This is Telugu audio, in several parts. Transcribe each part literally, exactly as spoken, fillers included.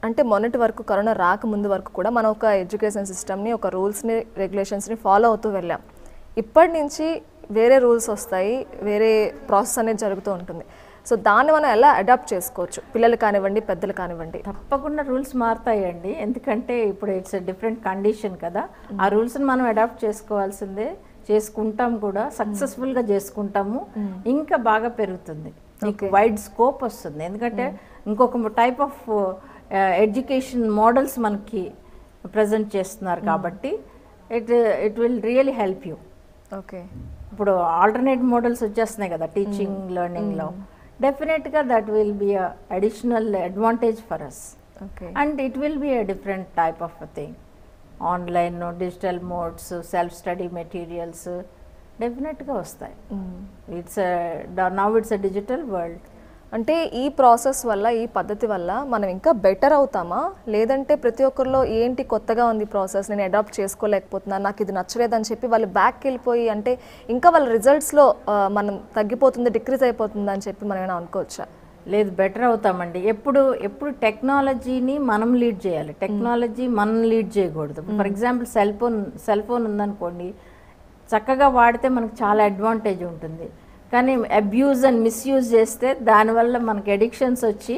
అంటే మొన్నటి వరకు కరోనా రాకముందు వరకు కూడా మనం ఒక ఎడ్యుకేషన్ సిస్టమ్ని ఒక రూల్స్ని రెగ్యులేషన్స్ని ఫాలో అవుతూ వెళ్ళాం. ఇప్పటి నుంచి వేరే రూల్స్ వస్తాయి, వేరే ప్రాసెస్ అనేది జరుగుతూ ఉంటుంది. సో దాన్ని మనం ఎలా అడాప్ట్ చేసుకోవచ్చు, పిల్లలు కానివ్వండి పెద్దలు కానివ్వండి? తప్పకుండా రూల్స్ మారుతాయండి, ఎందుకంటే ఇప్పుడు ఇట్స్ డిఫరెంట్ కండిషన్ కదా. ఆ రూల్స్ని మనం అడాప్ట్ చేసుకోవాల్సిందే, చేసుకుంటాం కూడా, సక్సెస్ఫుల్గా చేసుకుంటాము, ఇంకా బాగా పెరుగుతుంది, వైడ్ స్కోప్ వస్తుంది. ఎందుకంటే ఇంకొక టైప్ ఆఫ్ ఎడ్యుకేషన్ మోడల్స్ మనకి ప్రజెంట్ చేస్తున్నారు కాబట్టి it it will really help you. Okay, ఇప్పుడు ఆల్టర్నేట్ మోడల్స్ వచ్చేస్తున్నాయి కదా టీచింగ్ లెర్నింగ్లో, డెఫినెట్గా that will be a additional advantage for us. Okay, and it will be a different type of thing. Online digital modes, self study materials డెఫినెట్గా వస్తాయి. It's now it's a digital world. అంటే ఈ ప్రాసెస్ వల్ల, ఈ పద్ధతి వల్ల మనం ఇంకా బెటర్ అవుతామా, లేదంటే ప్రతి ఒక్కరిలో ఏంటి కొత్తగా ఉంది ప్రాసెస్, నేను అడాప్ట్ చేసుకోలేకపోతున్నాను, నాకు ఇది నచ్చలేదని చెప్పి వాళ్ళు బ్యాక్కి వెళ్ళిపోయి, అంటే ఇంకా వాళ్ళ రిజల్ట్స్లో మనం తగ్గిపోతుంది, డిక్రీజ్ అయిపోతుంది అని చెప్పి మనం ఏమైనా అనుకోవచ్చా? లేదు, బెటర్ అవుతామండి. ఎప్పుడు ఎప్పుడు టెక్నాలజీని మనం లీడ్ చేయాలి, టెక్నాలజీ మనం లీడ్ చేయకూడదు. For example cell phone cell phone ఉందనుకోండి, చక్కగా వాడితే మనకు చాలా అడ్వాంటేజ్ ఉంటుంది. కానీ అబ్యూజ్ అండ్ మిస్యూజ్ చేస్తే దానివల్ల మనకి అడిక్షన్స్ వచ్చి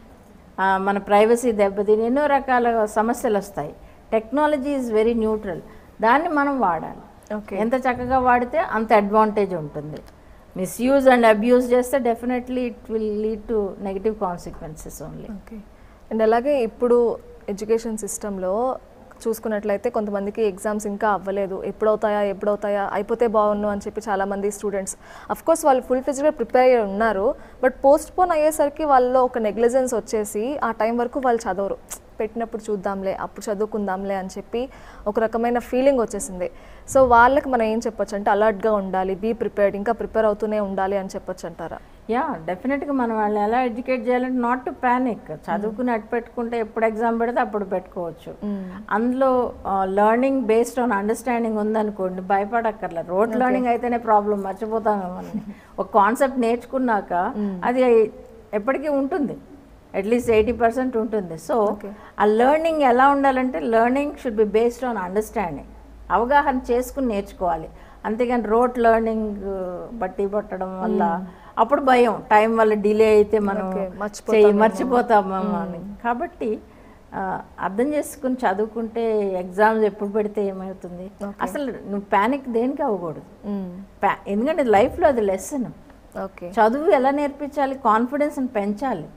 మన ప్రైవసీ దెబ్బతిని ఎన్నో రకాల సమస్యలు వస్తాయి. టెక్నాలజీ ఈజ్ వెరీ న్యూట్రల్, దాన్ని మనం వాడాలి. ఎంత చక్కగా వాడితే అంత అడ్వాంటేజ్ ఉంటుంది. మిస్యూజ్ అండ్ అబ్యూజ్ చేస్తే definitely it will lead to negative consequences only. Okay, and అలాగే ఇప్పుడు ఎడ్యుకేషన్ సిస్టంలో చూసుకున్నట్లయితే కొంతమందికి ఎగ్జామ్స్ ఇంకా అవ్వలేదు, ఎప్పుడవుతాయా ఎప్పుడవుతాయా అయిపోతే బాగుండు అని చెప్పి చాలామంది స్టూడెంట్స్ అఫ్కోర్స్ వాళ్ళు ఫుల్ ఫిజికల్గా ప్రిపేర్ అయ్యి ఉన్నారు, బట్ పోస్ట్ పోన్ అయ్యేసరికి వాళ్ళలో ఒక నెగ్లిజెన్స్ వచ్చేసి ఆ టైం వరకు వాళ్ళు చదవరు, పెట్టినప్పుడు చూద్దాంలే, అప్పుడు చదువుకుందాంలే అని చెప్పి ఒక రకమైన ఫీలింగ్ వచ్చేసింది. సో వాళ్ళకి మనం ఏం చెప్పొచ్చు అంటే అలర్ట్గా ఉండాలి, బీ ప్రిపేర్డ్, ఇంకా ప్రిపేర్ అవుతూనే ఉండాలి అని చెప్పొచ్చు అంటారా? యా, డెఫినెట్గా మనం వాళ్ళని ఎలా ఎడ్యుకేట్ చేయాలంటే నాట్ టు ప్యానిక్. చదువుకుని అటు పెట్టుకుంటే ఎప్పుడు ఎగ్జామ్ పెడితే అప్పుడు పెట్టుకోవచ్చు. అందులో లెర్నింగ్ బేస్డ్ ఆన్ అండర్స్టాండింగ్ ఉందనుకోండి, భయపడక్కర్లేదు. రోడ్ లెర్నింగ్ అయితేనే ప్రాబ్లం, మర్చిపోతాము మనం. ఒక కాన్సెప్ట్ నేర్చుకున్నాక అది ఎప్పటికీ ఉంటుంది, అట్లీస్ట్ ఎయిటీ పర్సెంట్ ఉంటుంది. సో ఆ లెర్నింగ్ ఎలా ఉండాలంటే learning should be based on understanding, అవగాహన చేసుకుని నేర్చుకోవాలి. అంతేగాని రోట్ లెర్నింగ్ బట్టి పట్టడం వల్ల అప్పుడు భయం, టైం వల్ల డిలే అయితే మనం మర్చిపోతాము అని. కాబట్టి అర్థం చేసుకుని చదువుకుంటే ఎగ్జామ్స్ ఎప్పుడు పెడితే ఏమవుతుంది, అసలు నువ్వు ప్యానిక్ దేనికి అవ్వకూడదు. ఎందుకంటే లైఫ్లో అది లెసన్. చదువు ఎలా నేర్పించాలి, కాన్ఫిడెన్స్ని పెంచాలి,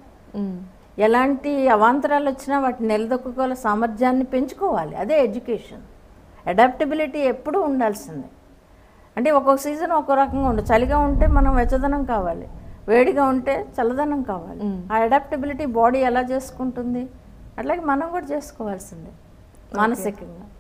ఎలాంటి అవాంతరాలు వచ్చినా వాటిని నిలదొక్కుకోవాలి, సామర్థ్యాన్ని పెంచుకోవాలి. అదే ఎడ్యుకేషన్. అడాప్టబిలిటీ ఎప్పుడూ ఉండాల్సిందే. అంటే ఒక్కొక్క సీజన్ ఒక్కో రకంగా ఉండదు. చలిగా ఉంటే మనం వెచ్చదనం కావాలి, వేడిగా ఉంటే చల్లదనం కావాలి. ఆ అడాప్టబిలిటీ బాడీ ఎలా చేసుకుంటుంది, అట్లాగే మనం కూడా చేసుకోవాల్సిందే మానసికంగా.